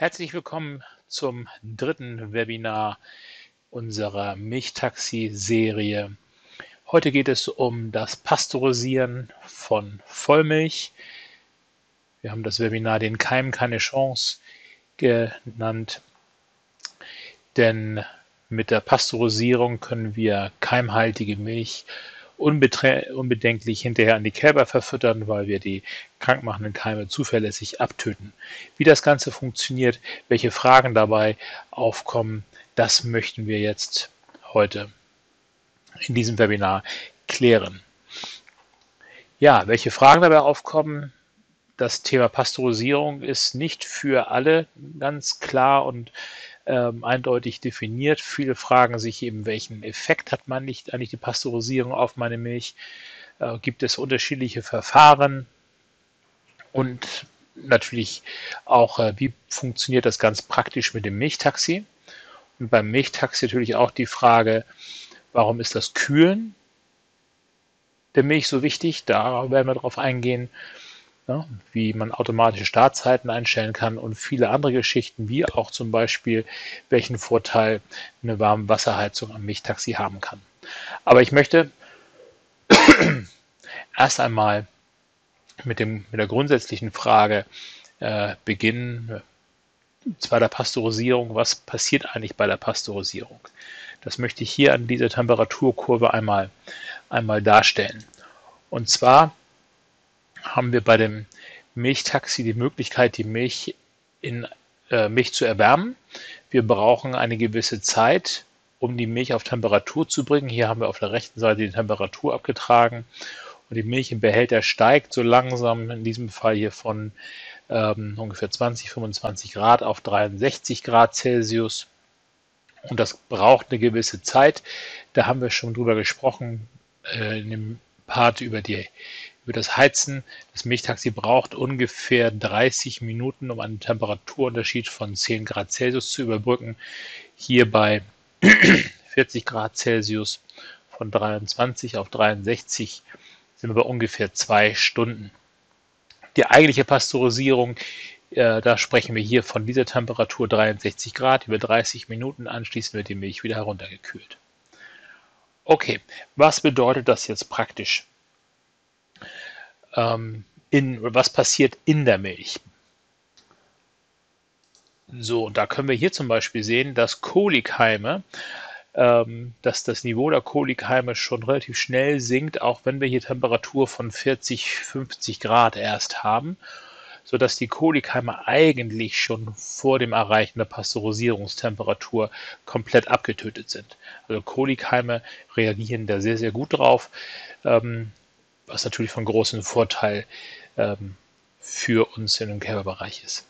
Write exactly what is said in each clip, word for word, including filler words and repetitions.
Herzlich willkommen zum dritten Webinar unserer Milchtaxi-Serie. Heute geht es um das Pasteurisieren von Vollmilch. Wir haben das Webinar den Keim keine Chance genannt, denn mit der Pasteurisierung können wir keimhaltige Milch unbedenklich hinterher an die Kälber verfüttern, weil wir die krankmachenden Keime zuverlässig abtöten. Wie das Ganze funktioniert, welche Fragen dabei aufkommen, das möchten wir jetzt heute in diesem Webinar klären. Ja, welche Fragen dabei aufkommen? Das Thema Pasteurisierung ist nicht für alle ganz klar und ähm, eindeutig definiert. Viele fragen sich eben, welchen Effekt hat man nicht eigentlich die Pasteurisierung auf meine Milch? Äh, gibt es unterschiedliche Verfahren? Und natürlich auch, äh, wie funktioniert das ganz praktisch mit dem Milchtaxi? Und beim Milchtaxi natürlich auch die Frage, warum ist das Kühlen der Milch so wichtig? Da werden wir darauf eingehen. Ja, wie man automatische Startzeiten einstellen kann und viele andere Geschichten, wie auch zum Beispiel, welchen Vorteil eine warme Wasserheizung am Milchtaxi haben kann. Aber ich möchte erst einmal mit, dem, mit der grundsätzlichen Frage äh, beginnen, und zwar der Pasteurisierung. Was passiert eigentlich bei der Pasteurisierung? Das möchte ich hier an dieser Temperaturkurve einmal, einmal darstellen. Und zwar haben wir bei dem Milchtaxi die Möglichkeit, die Milch in äh, Milch zu erwärmen. Wir brauchen eine gewisse Zeit, um die Milch auf Temperatur zu bringen. Hier haben wir auf der rechten Seite die Temperatur abgetragen und die Milch im Behälter steigt so langsam, in diesem Fall hier von ähm, ungefähr zwanzig, fünfundzwanzig Grad auf dreiundsechzig Grad Celsius. Und das braucht eine gewisse Zeit. Da haben wir schon drüber gesprochen äh, in dem Part über die Über das Heizen. Das Milchtaxi braucht ungefähr dreißig Minuten, um einen Temperaturunterschied von zehn Grad Celsius zu überbrücken. Hier bei vierzig Grad Celsius von dreiundzwanzig auf dreiundsechzig sind wir bei ungefähr zwei Stunden. Die eigentliche Pasteurisierung, äh, da sprechen wir hier von dieser Temperatur dreiundsechzig Grad über dreißig Minuten. Anschließend wird die Milch wieder heruntergekühlt. Okay, was bedeutet das jetzt praktisch? In, was passiert in der Milch? So, und da können wir hier zum Beispiel sehen, dass Kolikeime, ähm, dass das Niveau der Kolikeime schon relativ schnell sinkt, auch wenn wir hier Temperatur von vierzig, fünfzig Grad erst haben, sodass die Kolikeime eigentlich schon vor dem Erreichen der Pasteurisierungstemperatur komplett abgetötet sind. Also Kolikeime reagieren da sehr, sehr gut drauf, ähm, was natürlich von großem Vorteil ähm, für uns in dem Kälberbereich ist.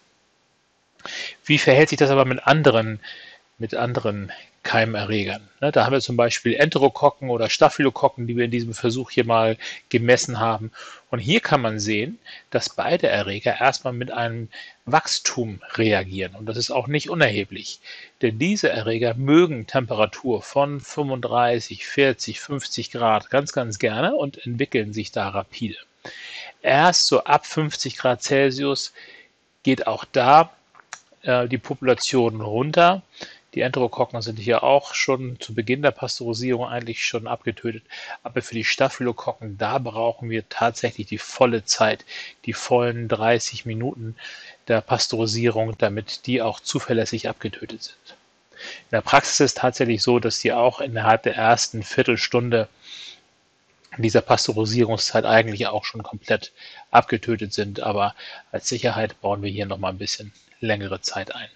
Wie verhält sich das aber mit anderen, mit anderen Keimerregern? Ne, da haben wir zum Beispiel Enterokokken oder Staphylokokken, die wir in diesem Versuch hier mal gemessen haben. Und hier kann man sehen, dass beide Erreger erstmal mit einem Wachstum reagieren. Und das ist auch nicht unerheblich, denn diese Erreger mögen Temperatur von fünfunddreißig, vierzig, fünfzig Grad ganz, ganz gerne und entwickeln sich da rapide. Erst so ab fünfzig Grad Celsius geht auch da äh, die Population runter. Die Enterokokken sind hier auch schon zu Beginn der Pasteurisierung eigentlich schon abgetötet. Aber für die Staphylokokken, da brauchen wir tatsächlich die volle Zeit, die vollen dreißig Minuten der Pasteurisierung, damit die auch zuverlässig abgetötet sind. In der Praxis ist es tatsächlich so, dass die auch innerhalb der ersten Viertelstunde dieser Pasteurisierungszeit eigentlich auch schon komplett abgetötet sind. Aber als Sicherheit bauen wir hier noch mal ein bisschen längere Zeit ein.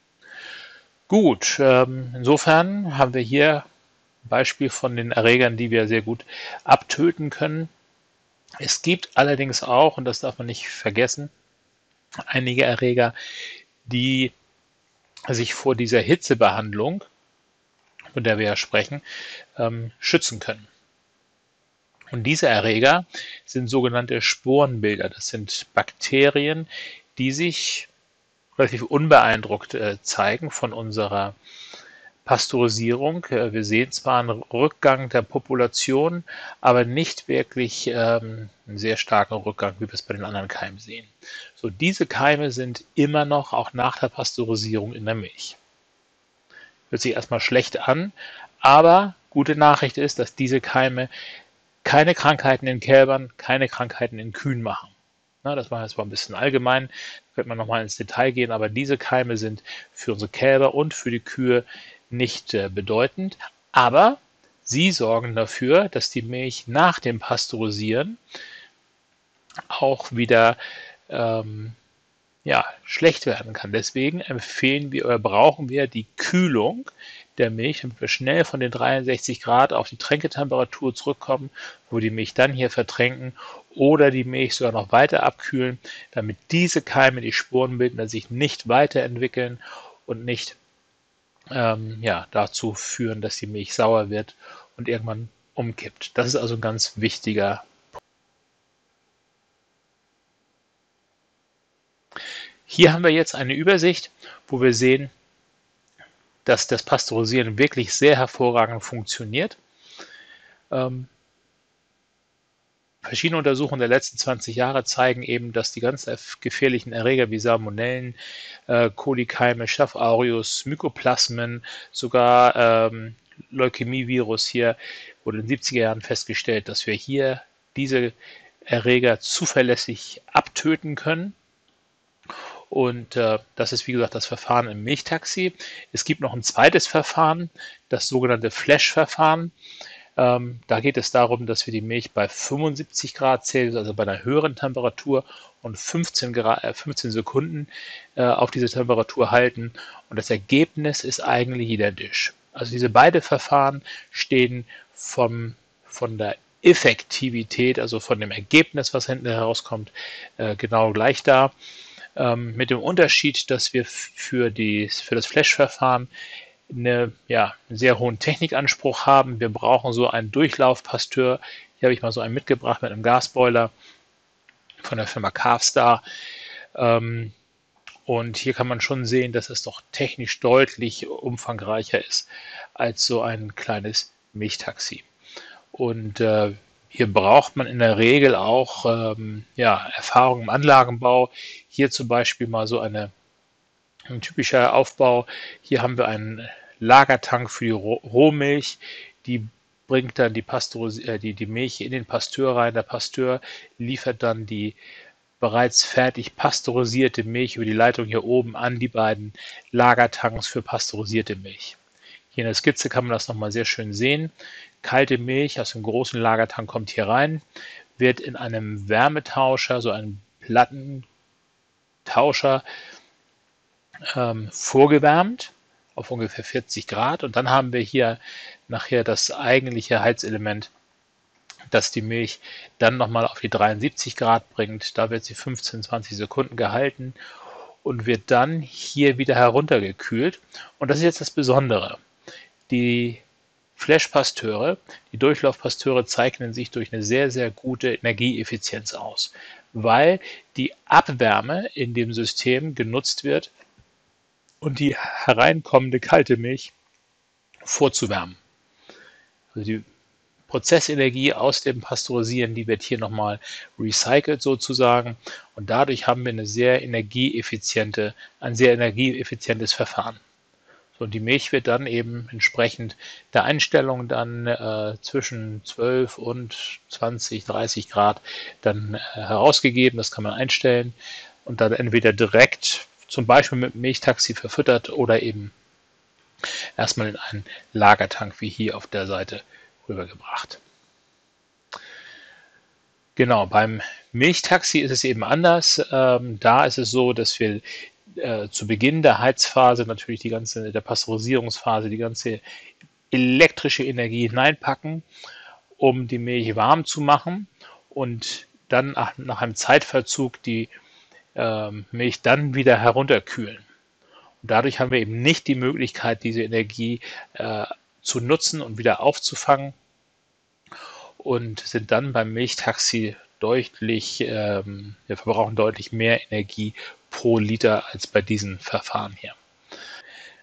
Gut, ähm, insofern haben wir hier ein Beispiel von den Erregern, die wir sehr gut abtöten können. Es gibt allerdings auch, und das darf man nicht vergessen, einige Erreger, die sich vor dieser Hitzebehandlung, von der wir ja sprechen, ähm, schützen können. Und diese Erreger sind sogenannte Sporenbilder. Das sind Bakterien, die sich relativ unbeeindruckt äh, zeigen von unserer Pasteurisierung. Äh, wir sehen zwar einen Rückgang der Population, aber nicht wirklich ähm, einen sehr starken Rückgang, wie wir es bei den anderen Keimen sehen. So, diese Keime sind immer noch auch nach der Pasteurisierung in der Milch. Hört sich erstmal schlecht an, aber gute Nachricht ist, dass diese Keime keine Krankheiten in Kälbern, keine Krankheiten in Kühen machen. Na, das war jetzt mal ein bisschen allgemein, da könnte man nochmal ins Detail gehen, aber diese Keime sind für unsere Kälber und für die Kühe nicht äh, bedeutend, aber sie sorgen dafür, dass die Milch nach dem Pasteurisieren auch wieder ähm, ja, schlecht werden kann. Deswegen empfehlen wir oder brauchen wir die Kühlung der Milch, damit wir schnell von den dreiundsechzig Grad auf die Tränketemperatur zurückkommen, wo wir die Milch dann hier vertränken oder die Milch sogar noch weiter abkühlen, damit diese Keime, die Sporenbildner, sich nicht weiterentwickeln und nicht ähm, ja, dazu führen, dass die Milch sauer wird und irgendwann umkippt. Das ist also ein ganz wichtiger Punkt. Hier haben wir jetzt eine Übersicht, wo wir sehen, dass das Pasteurisieren wirklich sehr hervorragend funktioniert. Ähm, verschiedene Untersuchungen der letzten zwanzig Jahre zeigen eben, dass die ganz gefährlichen Erreger wie Salmonellen, äh, Kolikeime, Staph aureus, Mykoplasmen, sogar ähm, Leukämie-Virus hier wurde in den siebziger Jahren festgestellt, dass wir hier diese Erreger zuverlässig abtöten können. Und äh, das ist, wie gesagt, das Verfahren im Milchtaxi. Es gibt noch ein zweites Verfahren, das sogenannte Flash-Verfahren. Ähm, da geht es darum, dass wir die Milch bei fünfundsiebzig Grad Celsius, also bei einer höheren Temperatur und fünfzehn, Grad, äh, fünfzehn Sekunden äh, auf diese Temperatur halten. Und das Ergebnis ist eigentlich identisch. Also diese beiden Verfahren stehen vom, von der Effektivität, also von dem Ergebnis, was hinten herauskommt, äh, genau gleich da. Ähm, mit dem Unterschied, dass wir für, die, für das Flash-Verfahren eine, ja, einen sehr hohen Technikanspruch haben. Wir brauchen so einen Durchlaufpasteur. Hier habe ich mal so einen mitgebracht mit einem Gasboiler von der Firma Calfstar. Ähm, und hier kann man schon sehen, dass es doch technisch deutlich umfangreicher ist als so ein kleines Milchtaxi. Und äh, hier braucht man in der Regel auch ähm, ja, Erfahrung im Anlagenbau. Hier zum Beispiel mal so eine, ein typischer Aufbau. Hier haben wir einen Lagertank für die Rohmilch. Die bringt dann die, äh, die, die Milch in den Pasteur rein. Der Pasteur liefert dann die bereits fertig pasteurisierte Milch über die Leitung hier oben an die beiden Lagertanks für pasteurisierte Milch. Hier in der Skizze kann man das nochmal sehr schön sehen. Kalte Milch aus dem großen Lagertank kommt hier rein, wird in einem Wärmetauscher, so einem Plattentauscher, ähm, vorgewärmt auf ungefähr vierzig Grad. Und dann haben wir hier nachher das eigentliche Heizelement, das die Milch dann nochmal auf die dreiundsiebzig Grad bringt. Da wird sie fünfzehn, zwanzig Sekunden gehalten und wird dann hier wieder heruntergekühlt. Und das ist jetzt das Besondere. Die Flash-Pasteure, die Durchlaufpasteure zeichnen sich durch eine sehr, sehr gute Energieeffizienz aus, weil die Abwärme in dem System genutzt wird, und die hereinkommende kalte Milch vorzuwärmen. Also die Prozessenergie aus dem Pasteurisieren, die wird hier nochmal recycelt sozusagen, und dadurch haben wir eine sehr energieeffiziente, ein sehr energieeffizientes Verfahren. So, und die Milch wird dann eben entsprechend der Einstellung dann äh, zwischen zwölf und zwanzig, dreißig Grad dann äh, herausgegeben. Das kann man einstellen und dann entweder direkt zum Beispiel mit dem Milchtaxi verfüttert oder eben erstmal in einen Lagertank wie hier auf der Seite rübergebracht. Genau, beim Milchtaxi ist es eben anders. Ähm, da ist es so, dass wir äh, zu Beginn der Heizphase natürlich die ganze, der Pasteurisierungsphase, die ganze elektrische Energie hineinpacken, um die Milch warm zu machen und dann nach, nach einem Zeitverzug die ähm, Milch dann wieder herunterkühlen. Und dadurch haben wir eben nicht die Möglichkeit, diese Energie äh, zu nutzen und wieder aufzufangen und sind dann beim Milchtaxi deutlich, ähm, wir verbrauchen deutlich mehr Energie pro Liter als bei diesen Verfahren hier.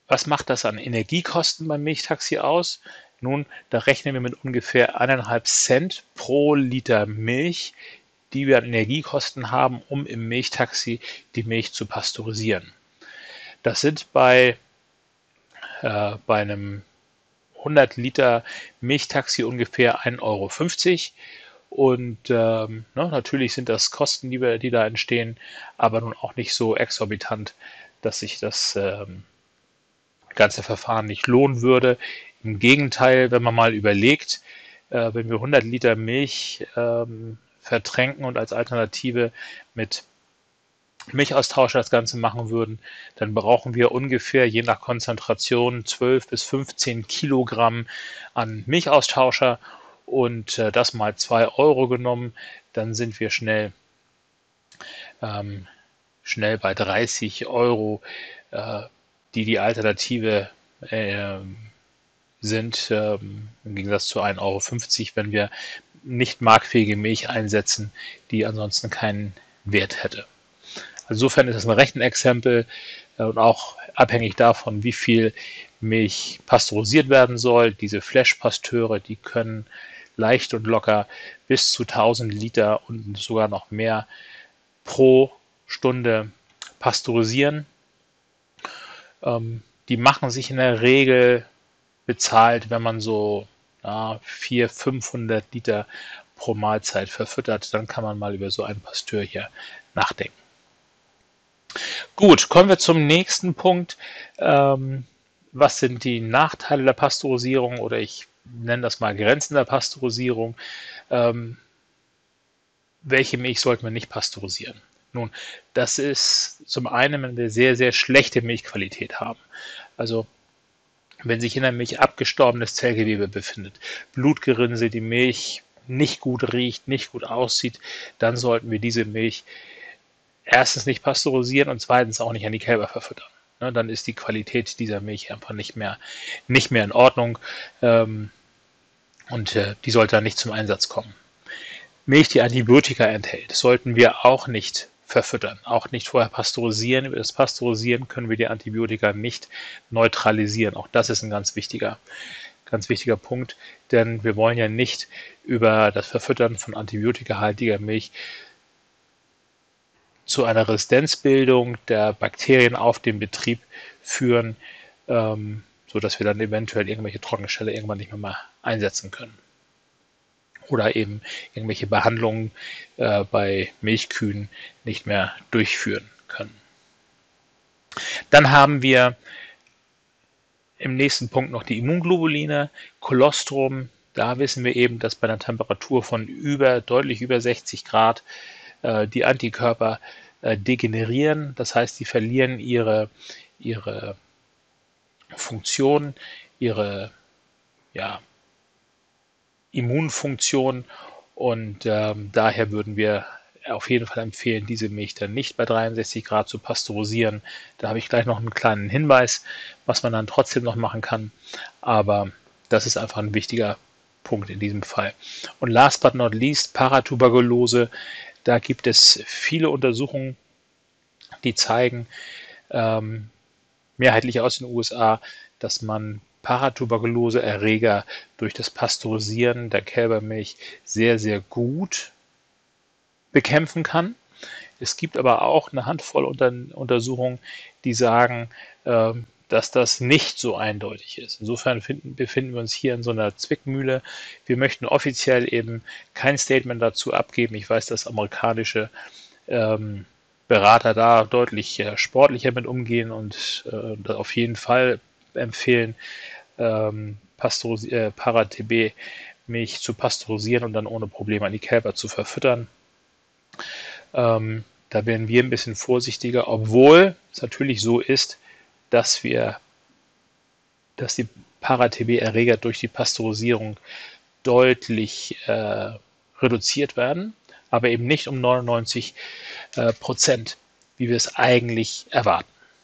Was macht das an Energiekosten beim Milchtaxi aus? Nun, da rechnen wir mit ungefähr eineinhalb Cent pro Liter Milch, die wir an Energiekosten haben, um im Milchtaxi die Milch zu pasteurisieren. Das sind bei, äh, bei einem hundert Liter Milchtaxi ungefähr ein Euro fünfzig. Und ähm, ne, natürlich sind das Kosten, die, wir, die da entstehen, aber nun auch nicht so exorbitant, dass sich das ähm, ganze Verfahren nicht lohnen würde. Im Gegenteil, wenn man mal überlegt, äh, wenn wir hundert Liter Milch ähm, vertränken und als Alternative mit Milchaustauscher das Ganze machen würden, dann brauchen wir ungefähr je nach Konzentration zwölf bis fünfzehn Kilogramm an Milchaustauscher und äh, das mal zwei Euro genommen, dann sind wir schnell, ähm, schnell bei dreißig Euro, äh, die die Alternative äh, sind, ähm, im Gegensatz zu ein Euro fünfzig, wenn wir nicht marktfähige Milch einsetzen, die ansonsten keinen Wert hätte. Insofern ist es ein Rechenexempel äh, und auch abhängig davon, wie viel Milch pasteurisiert werden soll. Diese Flash-Pasteure, die können leicht und locker bis zu tausend Liter und sogar noch mehr pro Stunde pasteurisieren. Ähm, die machen sich in der Regel bezahlt, wenn man so ja, vierhundert, fünfhundert Liter pro Mahlzeit verfüttert. Dann kann man mal über so einen Pasteur hier nachdenken. Gut, kommen wir zum nächsten Punkt. Ähm, was sind die Nachteile der Pasteurisierung oder ich nenne das mal Grenzen der Pasteurisierung? Ähm, welche Milch sollten wir nicht pasteurisieren? Nun, das ist zum einen, wenn wir sehr, sehr schlechte Milchqualität haben. Also wenn sich in der Milch abgestorbenes Zellgewebe befindet, Blutgerinnsel, die Milch nicht gut riecht, nicht gut aussieht, dann sollten wir diese Milch erstens nicht pasteurisieren und zweitens auch nicht an die Kälber verfüttern. Ne, dann ist die Qualität dieser Milch einfach nicht mehr, nicht mehr in Ordnung ähm, und äh, die sollte dann nicht zum Einsatz kommen. Milch, die Antibiotika enthält, sollten wir auch nicht verfüttern, auch nicht vorher pasteurisieren. Über das Pasteurisieren können wir die Antibiotika nicht neutralisieren. Auch das ist ein ganz wichtiger, ganz wichtiger Punkt, denn wir wollen ja nicht über das Verfüttern von antibiotikahaltiger Milch zu einer Resistenzbildung der Bakterien auf dem Betrieb führen, ähm, sodass wir dann eventuell irgendwelche Trockenstelle irgendwann nicht mehr mal einsetzen können. Oder eben irgendwelche Behandlungen äh, bei Milchkühen nicht mehr durchführen können. Dann haben wir im nächsten Punkt noch die Immunglobuline, Kolostrum. Da wissen wir eben, dass bei einer Temperatur von über, deutlich über sechzig Grad äh, die Antikörper äh, degenerieren. Das heißt, sie verlieren ihre, ihre Funktion, ihre ja, Immunfunktion und ähm, daher würden wir auf jeden Fall empfehlen, diese Milch dann nicht bei dreiundsechzig Grad zu pasteurisieren. Da habe ich gleich noch einen kleinen Hinweis, was man dann trotzdem noch machen kann, aber das ist einfach ein wichtiger Punkt in diesem Fall. Und last but not least, Paratuberkulose. Da gibt es viele Untersuchungen, die zeigen, ähm, mehrheitlich aus den U S A, dass man Paratuberkulose-Erreger durch das Pasteurisieren der Kälbermilch sehr, sehr gut bekämpfen kann. Es gibt aber auch eine Handvoll Unter Untersuchungen, die sagen, äh, dass das nicht so eindeutig ist. Insofern finden, befinden wir uns hier in so einer Zwickmühle. Wir möchten offiziell eben kein Statement dazu abgeben. Ich weiß, dass amerikanische ähm, Berater da deutlich äh, sportlicher mit umgehen und äh, auf jeden Fall empfehlen, ähm, äh, Para-T B-Milch zu pasteurisieren und dann ohne Probleme an die Kälber zu verfüttern. Ähm, da werden wir ein bisschen vorsichtiger, obwohl es natürlich so ist, dass wir, dass die Para-T B-Erreger durch die Pasteurisierung deutlich äh, reduziert werden, aber eben nicht um neunundneunzig Prozent, wie wir es eigentlich erwarten.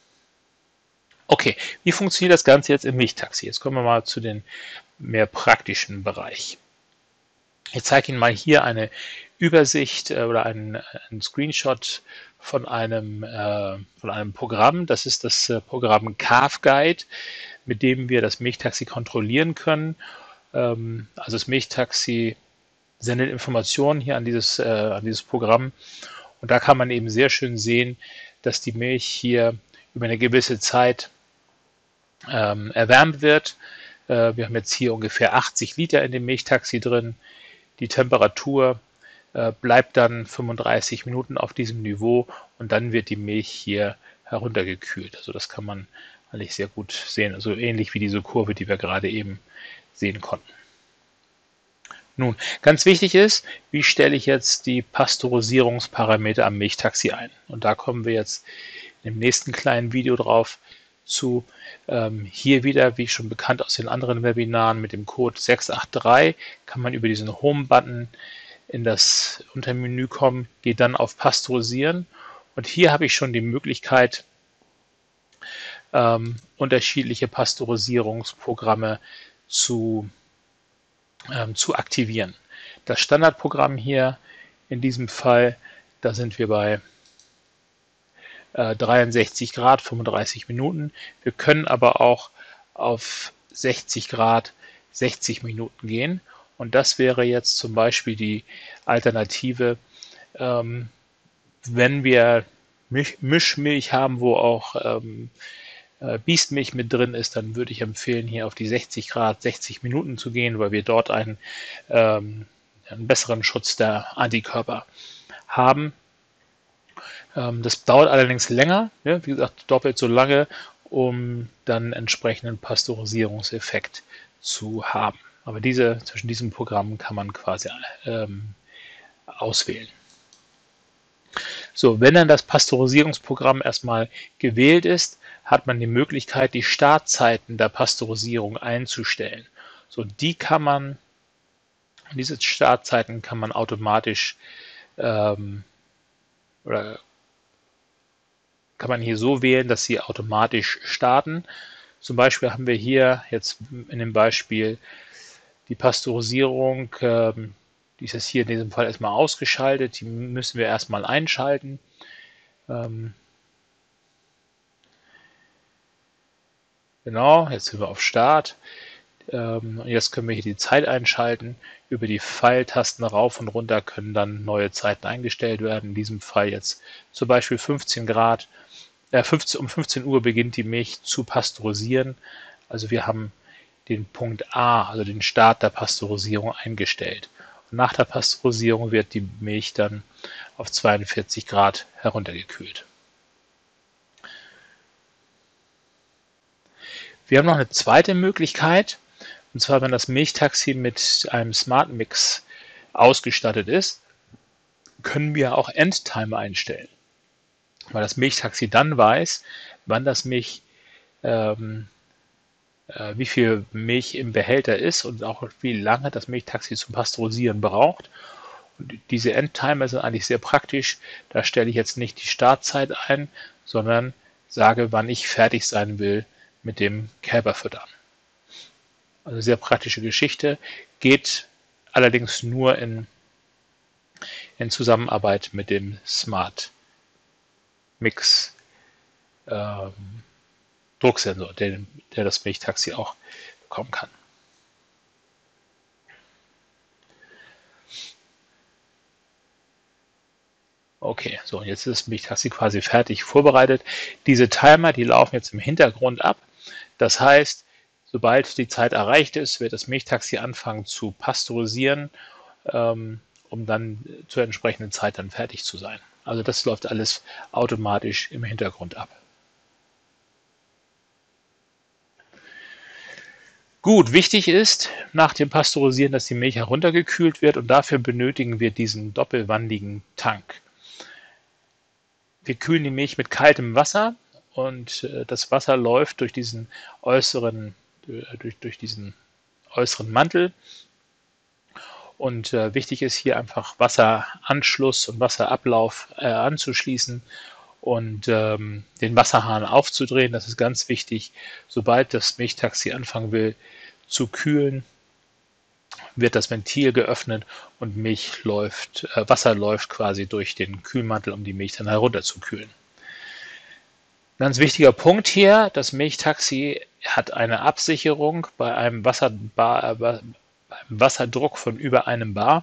Okay, wie funktioniert das Ganze jetzt im Milchtaxi? Jetzt kommen wir mal zu den mehr praktischen Bereich. Ich zeige Ihnen mal hier eine Übersicht äh, oder einen, einen Screenshot von einem, äh, von einem Programm. Das ist das äh, Programm CalfGuide, mit dem wir das Milchtaxi kontrollieren können. Ähm, also das Milchtaxi sendet Informationen hier an dieses, äh, an dieses Programm und da kann man eben sehr schön sehen, dass die Milch hier über eine gewisse Zeit ähm, erwärmt wird. Äh, wir haben jetzt hier ungefähr achtzig Liter in dem Milchtaxi drin. Die Temperatur äh, bleibt dann fünfunddreißig Minuten auf diesem Niveau und dann wird die Milch hier heruntergekühlt. Also das kann man eigentlich sehr gut sehen. Also ähnlich wie diese Kurve, die wir gerade eben sehen konnten. Nun, ganz wichtig ist, wie stelle ich jetzt die Pasteurisierungsparameter am Milchtaxi ein? Und da kommen wir jetzt im nächsten kleinen Video drauf zu. Ähm, hier wieder, wie schon bekannt aus den anderen Webinaren, mit dem Code sechs acht drei kann man über diesen Home-Button in das Untermenü kommen, geht dann auf Pasteurisieren und hier habe ich schon die Möglichkeit, ähm, unterschiedliche Pasteurisierungsprogramme zu ähm, zu aktivieren. Das Standardprogramm hier in diesem Fall, da sind wir bei äh, dreiundsechzig Grad, fünfunddreißig Minuten. Wir können aber auch auf sechzig Grad, sechzig Minuten gehen. Und das wäre jetzt zum Beispiel die Alternative, ähm, wenn wir Milch, Mischmilch haben, wo auch ähm, äh, Biestmilch mit drin ist, dann würde ich empfehlen, hier auf die sechzig Grad, sechzig Minuten zu gehen, weil wir dort einen, ähm, einen besseren Schutz der Antikörper haben. Ähm, das dauert allerdings länger, ja, wie gesagt, doppelt so lange, um dann entsprechenden Pasteurisierungseffekt zu haben. Aber diese, zwischen diesen Programmen kann man quasi ähm, auswählen. So, wenn dann das Pasteurisierungsprogramm erstmal gewählt ist, hat man die Möglichkeit, die Startzeiten der Pasteurisierung einzustellen. So, die kann man, diese Startzeiten kann man automatisch ähm, oder kann man hier so wählen, dass sie automatisch starten. Zum Beispiel haben wir hier jetzt in dem Beispiel die Pasteurisierung, ähm, die ist jetzt hier in diesem Fall erstmal ausgeschaltet, die müssen wir erstmal einschalten. Ähm, genau, jetzt sind wir auf Start. Ähm, jetzt können wir hier die Zeit einschalten. Über die Pfeiltasten rauf und runter können dann neue Zeiten eingestellt werden. In diesem Fall jetzt zum Beispiel fünfzehn Grad. Äh, fünfzehn, um fünfzehn Uhr beginnt die Milch zu pasteurisieren. Also wir haben den Punkt A, also den Start der Pasteurisierung eingestellt. Und nach der Pasteurisierung wird die Milch dann auf zweiundvierzig Grad heruntergekühlt. Wir haben noch eine zweite Möglichkeit, und zwar wenn das Milchtaxi mit einem Smart Mix ausgestattet ist, können wir auch Endtimer einstellen, weil das Milchtaxi dann weiß, wann das Milch, ähm, äh, wie viel Milch im Behälter ist und auch wie lange das Milchtaxi zum Pasteurisieren braucht. Und diese Endtimer sind eigentlich sehr praktisch. Da stelle ich jetzt nicht die Startzeit ein, sondern sage, wann ich fertig sein will mit dem Kälberfüttern. Also sehr praktische Geschichte, geht allerdings nur in, in Zusammenarbeit mit dem Smart Mix ähm, Drucksensor, der, der das Milchtaxi auch bekommen kann. Okay, so jetzt ist das Milchtaxi quasi fertig vorbereitet. Diese Timer, die laufen jetzt im Hintergrund ab. Das heißt, sobald die Zeit erreicht ist, wird das Milchtaxi anfangen zu pasteurisieren, ähm, um dann zur entsprechenden Zeit dann fertig zu sein. Also das läuft alles automatisch im Hintergrund ab. Gut, wichtig ist nach dem Pasteurisieren, dass die Milch heruntergekühlt wird und dafür benötigen wir diesen doppelwandigen Tank. Wir kühlen die Milch mit kaltem Wasser und äh, das Wasser läuft durch diesen äußeren, äh, durch, durch diesen äußeren Mantel. Und äh, wichtig ist hier einfach Wasseranschluss und Wasserablauf äh, anzuschließen und ähm, den Wasserhahn aufzudrehen. Das ist ganz wichtig, sobald das Milchtaxi anfangen will zu kühlen, wird das Ventil geöffnet und Milch läuft, äh, Wasser läuft quasi durch den Kühlmantel, um die Milch dann herunterzukühlen. Ein ganz wichtiger Punkt hier, das Milchtaxi hat eine Absicherung bei einem, Wasserbar, äh, bei einem Wasserdruck von über einem Bar.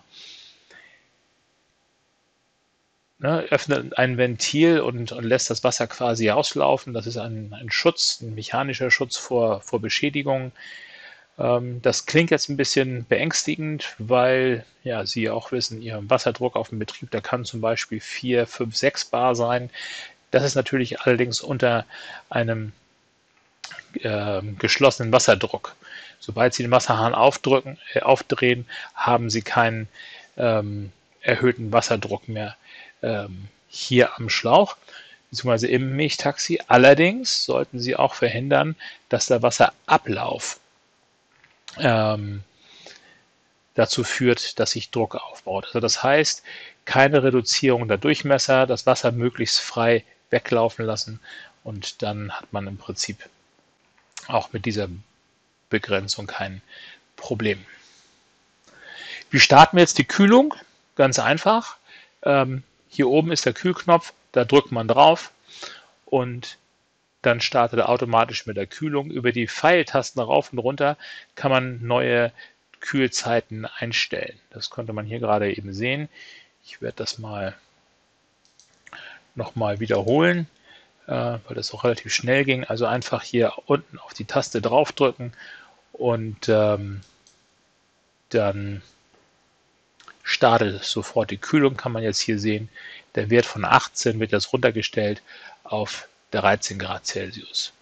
Ne, öffnet ein Ventil und, und lässt das Wasser quasi auslaufen. Das ist ein, ein Schutz, ein mechanischer Schutz vor, vor Beschädigung. Ähm, das klingt jetzt ein bisschen beängstigend, weil ja, Sie auch wissen, Ihr Wasserdruck auf dem Betrieb, der kann zum Beispiel vier, fünf, sechs Bar sein. Das ist natürlich allerdings unter einem äh, geschlossenen Wasserdruck. Sobald Sie den Wasserhahn aufdrücken, äh, aufdrehen, haben Sie keinen ähm, erhöhten Wasserdruck mehr ähm, hier am Schlauch bzw. im Milchtaxi. Allerdings sollten Sie auch verhindern, dass der Wasserablauf ähm, dazu führt, dass sich Druck aufbaut. Also das heißt, keine Reduzierung der Durchmesser, das Wasser möglichst frei weglaufen lassen und dann hat man im Prinzip auch mit dieser Begrenzung kein Problem. Wie starten wir jetzt die Kühlung? Ganz einfach. Ähm, hier oben ist der Kühlknopf, da drückt man drauf und dann startet er automatisch mit der Kühlung. Über die Pfeiltasten rauf und runter kann man neue Kühlzeiten einstellen. Das konnte man hier gerade eben sehen. Ich werde das mal nochmal wiederholen, äh, weil das auch relativ schnell ging. Also einfach hier unten auf die Taste draufdrücken und ähm, dann startet sofort die Kühlung, kann man jetzt hier sehen. Der Wert von achtzehn wird jetzt runtergestellt auf dreizehn Grad Celsius.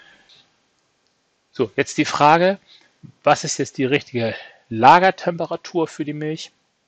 So, jetzt die Frage, was ist jetzt die richtige Lagertemperatur für die Milch?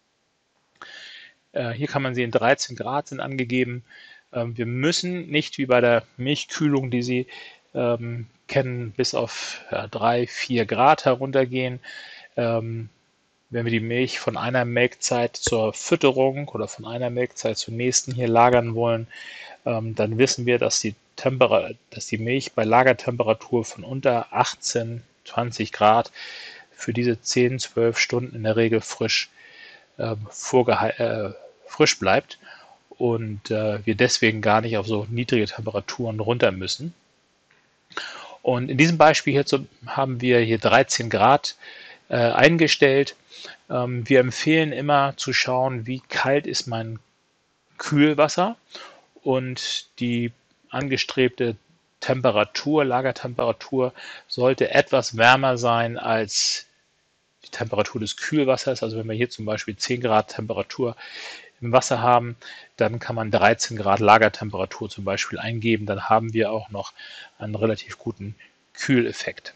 Äh, hier kann man sehen, dreizehn Grad sind angegeben. Ähm, wir müssen nicht wie bei der Milchkühlung, die Sie ähm, kennen, bis auf ja, drei, vier Grad heruntergehen. Ähm, wenn wir die Milch von einer Melkzeit zur Fütterung oder von einer Melkzeit zur nächsten hier lagern wollen, ähm, dann wissen wir, dass die, Temper dass die Milch bei Lagertemperatur von unter achtzehn, zwanzig Grad für diese zehn, zwölf Stunden in der Regel frisch, äh, äh, frisch bleibt und äh, wir deswegen gar nicht auf so niedrige Temperaturen runter müssen. Und in diesem Beispiel hierzu haben wir hier dreizehn Grad äh, eingestellt. Ähm, wir empfehlen immer zu schauen, wie kalt ist mein Kühlwasser und die angestrebte Temperatur, Lagertemperatur sollte etwas wärmer sein als die Temperatur des Kühlwassers. Also wenn wir hier zum Beispiel zehn Grad Temperatur im Wasser haben, dann kann man dreizehn Grad Lagertemperatur zum Beispiel eingeben. Dann haben wir auch noch einen relativ guten Kühleffekt.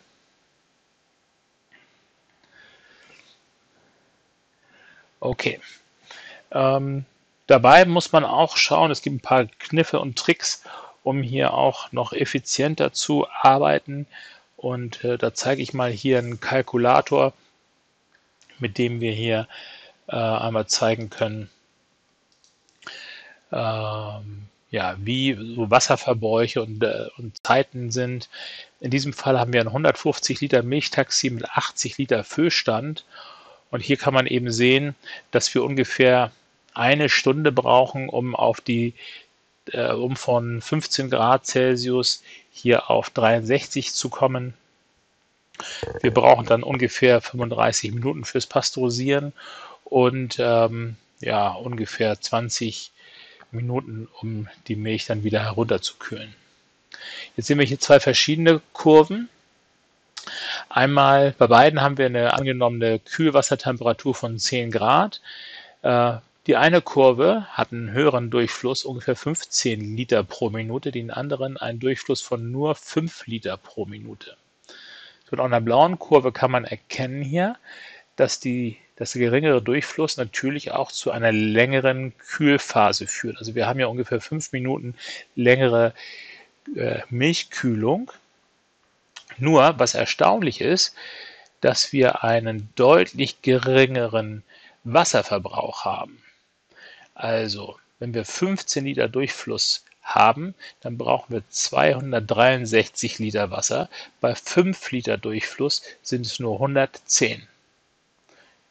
Okay. Ähm, dabei muss man auch schauen, es gibt ein paar Kniffe und Tricks, um hier auch noch effizienter zu arbeiten. Und äh, da zeige ich mal hier einen Kalkulator, mit dem wir hier äh, einmal zeigen können, ähm, ja, wie so Wasserverbräuche und, äh, und Zeiten sind. In diesem Fall haben wir ein hundertfünfzig Liter Milchtaxi mit achtzig Liter Füllstand. Und hier kann man eben sehen, dass wir ungefähr eine Stunde brauchen, um auf die, äh, um von fünfzehn Grad Celsius hier auf dreiundsechzig zu kommen. Wir brauchen dann ungefähr fünfunddreißig Minuten fürs Pasteurisieren und ähm, ja, ungefähr zwanzig Minuten, um die Milch dann wieder herunterzukühlen. Jetzt sehen wir hier zwei verschiedene Kurven. Einmal bei beiden haben wir eine angenommene Kühlwassertemperatur von zehn Grad. Äh, die eine Kurve hat einen höheren Durchfluss, ungefähr fünfzehn Liter pro Minute, den anderen einen Durchfluss von nur fünf Liter pro Minute. So, und an der blauen Kurve kann man erkennen hier, dass, die, dass der geringere Durchfluss natürlich auch zu einer längeren Kühlphase führt. Also wir haben ja ungefähr fünf Minuten längere äh, Milchkühlung. Nur, was erstaunlich ist, dass wir einen deutlich geringeren Wasserverbrauch haben. Also, wenn wir fünfzehn Liter Durchfluss haben, dann brauchen wir zweihundertdreiundsechzig Liter Wasser. Bei fünf Liter Durchfluss sind es nur hundertzehn.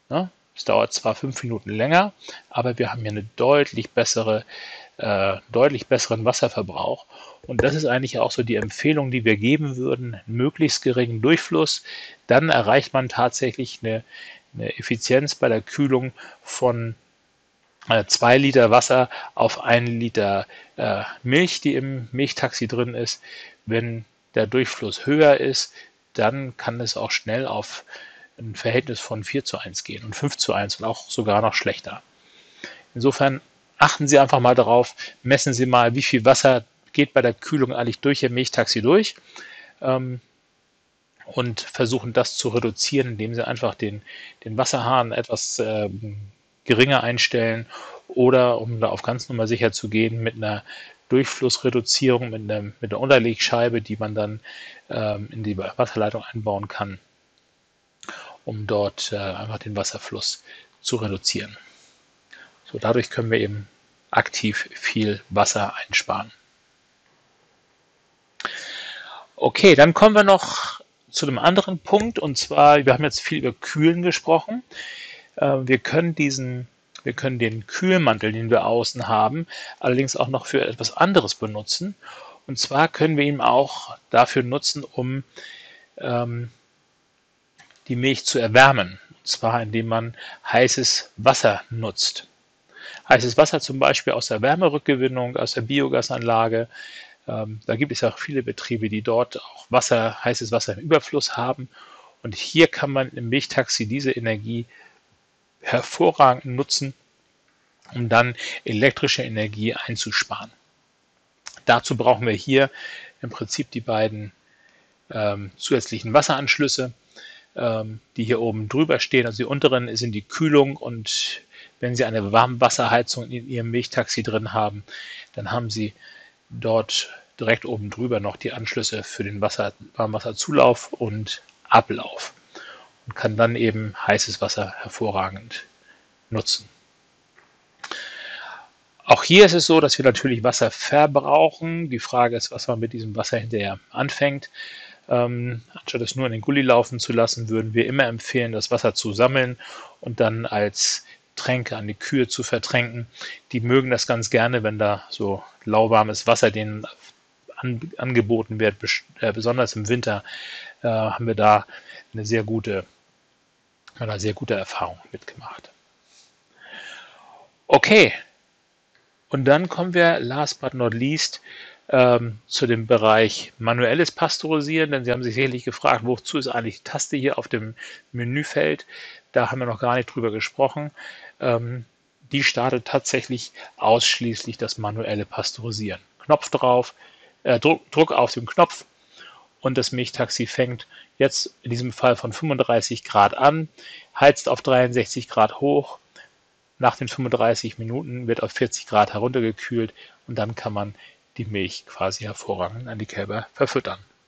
Ne? Es dauert zwar fünf Minuten länger, aber wir haben hier eine deutlich bessere, äh, deutlich besseren Wasserverbrauch. Und das ist eigentlich auch so die Empfehlung, die wir geben würden: einen möglichst geringen Durchfluss. Dann erreicht man tatsächlich eine, eine Effizienz bei der Kühlung von zwei Liter Wasser auf einen Liter äh, Milch, die im Milchtaxi drin ist. Wenn der Durchfluss höher ist, dann kann es auch schnell auf ein Verhältnis von vier zu eins gehen und fünf zu eins und auch sogar noch schlechter. Insofern achten Sie einfach mal darauf, messen Sie mal, wie viel Wasser geht bei der Kühlung eigentlich durch Ihr Milchtaxi durch, ähm, und versuchen das zu reduzieren, indem Sie einfach den, den Wasserhahn etwas ähm, geringer einstellen oder, um da auf ganz Nummer sicher zu gehen, mit einer Durchflussreduzierung, mit einer, mit einer Unterlegscheibe, die man dann ähm, in die Wasserleitung einbauen kann, um dort äh, einfach den Wasserfluss zu reduzieren. So, dadurch können wir eben aktiv viel Wasser einsparen. Okay, dann kommen wir noch zu einem anderen Punkt, und zwar, wir haben jetzt viel über Kühlen gesprochen. Äh, wir können diesen, wir können den Kühlmantel, den wir außen haben, allerdings auch noch für etwas anderes benutzen. Und zwar können wir ihn auch dafür nutzen, um ähm, die Milch zu erwärmen. Und zwar, indem man heißes Wasser nutzt. Heißes Wasser zum Beispiel aus der Wärmerückgewinnung, aus der Biogasanlage. Ähm, da gibt es ja auch viele Betriebe, die dort auch Wasser, heißes Wasser im Überfluss haben. Und hier kann man im Milchtaxi diese Energie hervorragend nutzen, um dann elektrische Energie einzusparen. Dazu brauchen wir hier im Prinzip die beiden ähm, zusätzlichen Wasseranschlüsse, ähm, die hier oben drüber stehen. Also die unteren sind die Kühlung, und wenn Sie eine Warmwasserheizung in Ihrem Milchtaxi drin haben, dann haben Sie dort direkt oben drüber noch die Anschlüsse für den Wasser, Warmwasserzulauf und Ablauf und kann dann eben heißes Wasser hervorragend nutzen. Auch hier ist es so, dass wir natürlich Wasser verbrauchen. Die Frage ist, was man mit diesem Wasser hinterher anfängt. Ähm, anstatt es nur in den Gully laufen zu lassen, würden wir immer empfehlen, das Wasser zu sammeln und dann als Tränke an die Kühe zu vertränken. Die mögen das ganz gerne, wenn da so lauwarmes Wasser denen an, angeboten wird. Äh, besonders im Winter äh, haben wir da eine sehr gute, eine sehr gute Erfahrung mitgemacht. Okay, und dann kommen wir last but not least ähm, zu dem Bereich manuelles Pasteurisieren, denn Sie haben sich sicherlich gefragt, wozu ist eigentlich die Taste hier auf dem Menüfeld? Da haben wir noch gar nicht drüber gesprochen. Ähm, die startet tatsächlich ausschließlich das manuelle Pasteurisieren. Knopf drauf, äh, Druck, Druck auf den Knopf, und das Milchtaxi fängt jetzt in diesem Fall von fünfunddreißig Grad an, heizt auf dreiundsechzig Grad hoch. Nach den fünfunddreißig Minuten wird auf vierzig Grad heruntergekühlt, und dann kann man die Milch quasi hervorragend an die Kälber verfüttern.